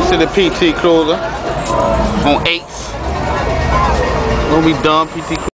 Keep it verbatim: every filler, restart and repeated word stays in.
to the P T Cruiser on eights. When we done P T Cruiser.